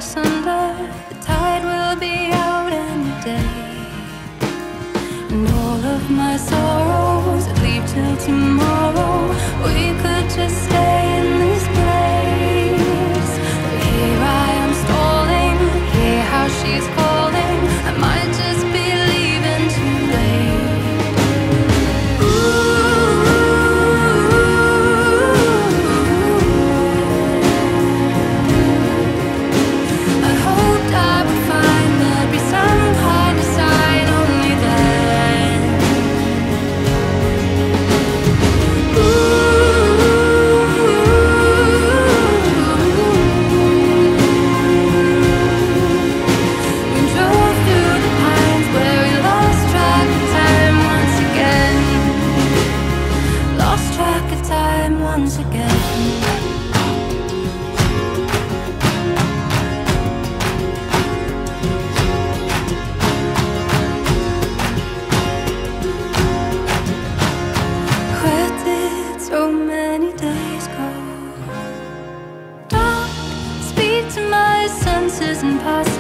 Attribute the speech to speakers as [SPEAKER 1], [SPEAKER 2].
[SPEAKER 1] asunder. The tide will be out any day, and all of my sorrows leave till tomorrow. We could just stay in this place, but here I am stalling. Hear how she's calling. I might just be leaving too late. I hoped I would find there'd be some kind of sign only then. We drove through the pines where we lost track of time once again. Lost track of time once again. Where did so many days go? Don't speak to my senses and pass